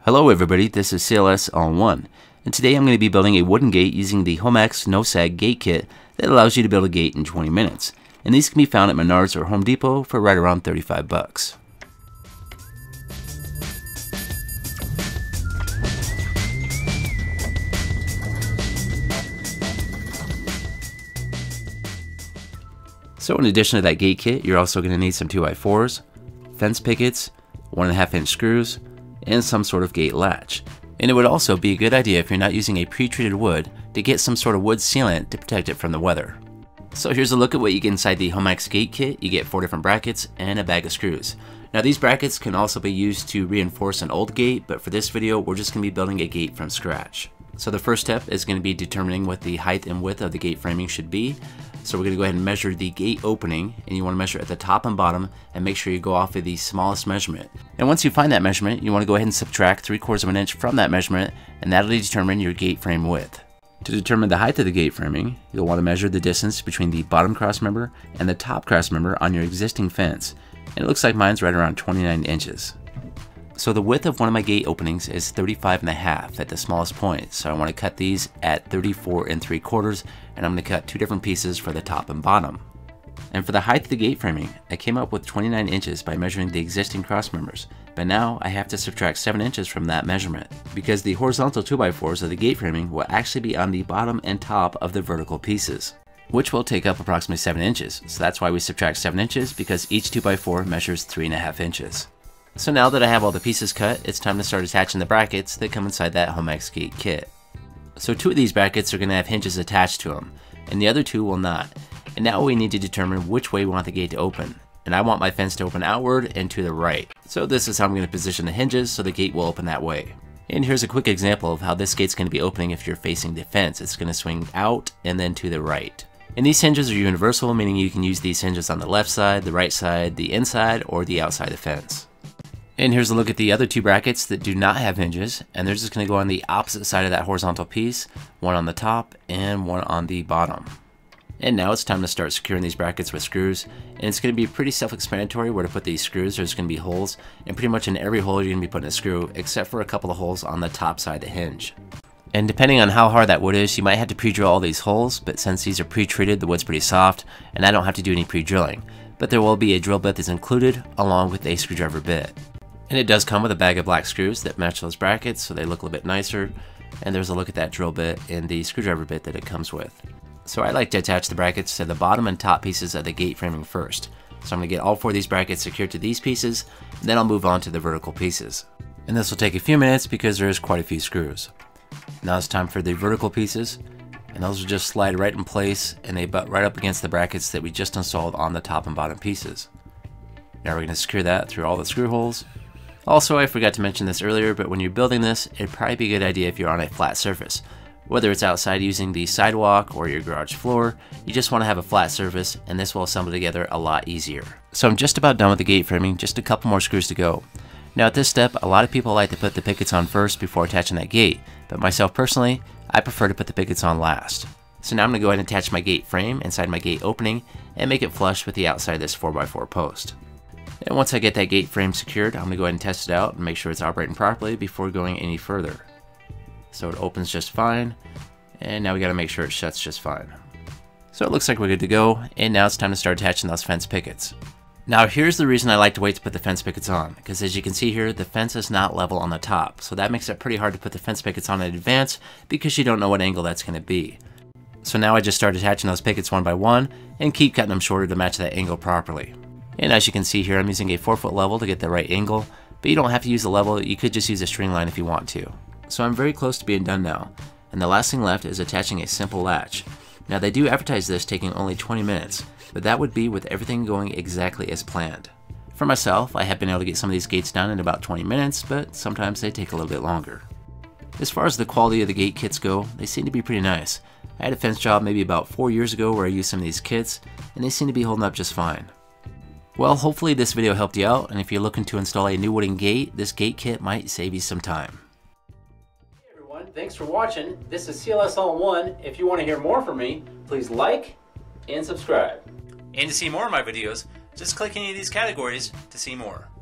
Hello everybody, this is CLS All-in-One, and today I'm going to be building a wooden gate using the Homex No-Sag Gate Kit that allows you to build a gate in 20 minutes. And these can be found at Menards or Home Depot for right around 35 bucks. So in addition to that gate kit, you're also going to need some 2x4s, fence pickets, 1.5 inch screws, and some sort of gate latch. And it would also be a good idea if you're not using a pre-treated wood to get some sort of wood sealant to protect it from the weather. So here's a look at what you get inside the Homex Gate Kit. You get 4 different brackets and a bag of screws. Now these brackets can also be used to reinforce an old gate, but for this video we're just going to be building a gate from scratch. So the first step is going to be determining what the height and width of the gate framing should be. So we're going to go ahead and measure the gate opening, and you want to measure at the top and bottom and make sure you go off of the smallest measurement. And once you find that measurement, you want to go ahead and subtract 3/4 of an inch from that measurement, and that'll determine your gate frame width. To determine the height of the gate framing, you'll want to measure the distance between the bottom cross member and the top cross member on your existing fence. And it looks like mine's right around 29 inches. So the width of one of my gate openings is 35.5 at the smallest point, so I want to cut these at 34 3/4, and I'm going to cut 2 different pieces for the top and bottom. And for the height of the gate framing, I came up with 29 inches by measuring the existing cross members, but now I have to subtract 7 inches from that measurement, because the horizontal 2x4s of the gate framing will actually be on the bottom and top of the vertical pieces, which will take up approximately 7 inches. So that's why we subtract 7 inches, because each 2x4 measures 3.5 inches. So now that I have all the pieces cut, it's time to start attaching the brackets that come inside that Homex Gate Kit. So 2 of these brackets are going to have hinges attached to them, and the other 2 will not. And now we need to determine which way we want the gate to open. And I want my fence to open outward and to the right. So this is how I'm going to position the hinges so the gate will open that way. And here's a quick example of how this gate's going to be opening if you're facing the fence. It's going to swing out and then to the right. And these hinges are universal, meaning you can use these hinges on the left side, the right side, the inside, or the outside of the fence. And here's a look at the other 2 brackets that do not have hinges, and they're just going to go on the opposite side of that horizontal piece, one on the top and one on the bottom. And now it's time to start securing these brackets with screws, and it's going to be pretty self-explanatory where to put these screws. There's going to be holes, and pretty much in every hole you're going to be putting a screw, except for a couple of holes on the top side of the hinge. And depending on how hard that wood is, you might have to pre-drill all these holes, but since these are pre-treated, the wood's pretty soft, and I don't have to do any pre-drilling. But there will be a drill bit that's included, along with a screwdriver bit. And it does come with a bag of black screws that match those brackets, so they look a little bit nicer. And there's a look at that drill bit and the screwdriver bit that it comes with. So I like to attach the brackets to the bottom and top pieces of the gate framing first. So I'm going to get all 4 of these brackets secured to these pieces, and then I'll move on to the vertical pieces. And this will take a few minutes because there is quite a few screws. Now it's time for the vertical pieces, and those will just slide right in place, and they butt right up against the brackets that we just installed on the top and bottom pieces. Now we're going to secure that through all the screw holes. Also, I forgot to mention this earlier, but when you're building this, it'd probably be a good idea if you're on a flat surface. Whether it's outside using the sidewalk or your garage floor, you just want to have a flat surface, and this will assemble together a lot easier. So I'm just about done with the gate framing, just a couple more screws to go. Now at this step, a lot of people like to put the pickets on first before attaching that gate, but myself personally, I prefer to put the pickets on last. So now I'm going to go ahead and attach my gate frame inside my gate opening and make it flush with the outside of this 4x4 post. And once I get that gate frame secured, I'm going to go ahead and test it out and make sure it's operating properly before going any further. So it opens just fine, and now we got to make sure it shuts just fine. So it looks like we're good to go, and now it's time to start attaching those fence pickets. Now here's the reason I like to wait to put the fence pickets on, because as you can see here, the fence is not level on the top, so that makes it pretty hard to put the fence pickets on in advance because you don't know what angle that's going to be. So now I just start attaching those pickets one by one and keep cutting them shorter to match that angle properly. And as you can see here, I'm using a 4-foot level to get the right angle, but you don't have to use a level, you could just use a string line if you want to. So I'm very close to being done now, and the last thing left is attaching a simple latch. Now they do advertise this taking only 20 minutes, but that would be with everything going exactly as planned. For myself, I have been able to get some of these gates done in about 20 minutes, but sometimes they take a little bit longer. As far as the quality of the gate kits go, they seem to be pretty nice. I had a fence job maybe about 4 years ago where I used some of these kits, and they seem to be holding up just fine. Well, hopefully this video helped you out, and if you're looking to install a new wooden gate, this gate kit might save you some time. Hey everyone, thanks for watching. This is CLS All-in-One. If you want to hear more from me, please like and subscribe. And to see more of my videos, just click any of these categories to see more.